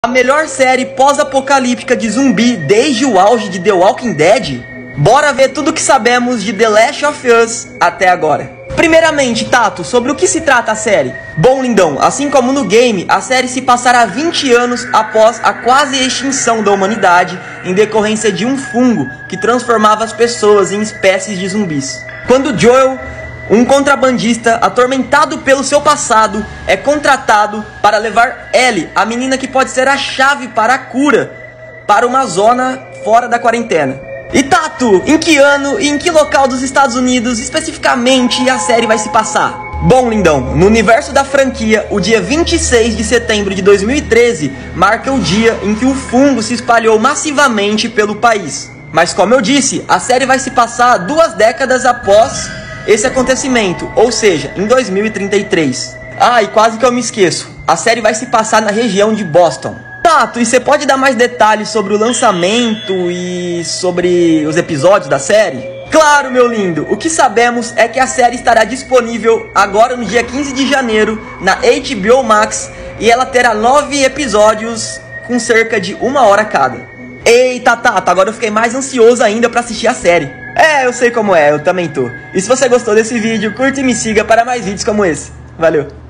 A melhor série pós-apocalíptica de zumbi desde o auge de The Walking Dead? Bora ver tudo o que sabemos de The Last of Us até agora. Primeiramente, Tato, sobre o que se trata a série? Bom, lindão, assim como no game, a série se passará 20 anos após a quase extinção da humanidade em decorrência de um fungo que transformava as pessoas em espécies de zumbis. Quando Joel, um contrabandista atormentado pelo seu passado, é contratado para levar Ellie, a menina que pode ser a chave para a cura, para uma zona fora da quarentena. E Tato, em que ano e em que local dos Estados Unidos especificamente a série vai se passar? Bom, lindão, no universo da franquia, o dia 26 de setembro de 2013 marca o dia em que o fungo se espalhou massivamente pelo país. Mas como eu disse, a série vai se passar 2 décadas após esse acontecimento, ou seja, em 2033. Ah, e quase que eu me esqueço, a série vai se passar na região de Boston. Tato, e você pode dar mais detalhes sobre o lançamento e sobre os episódios da série? Claro, meu lindo, o que sabemos é que a série estará disponível agora no dia 15 de janeiro na HBO Max e ela terá 9 episódios com cerca de 1 hora cada. Eita, Tato, agora eu fiquei mais ansioso ainda pra assistir a série. É, eu sei como é, eu também tô. E se você gostou desse vídeo, curte e me siga para mais vídeos como esse. Valeu!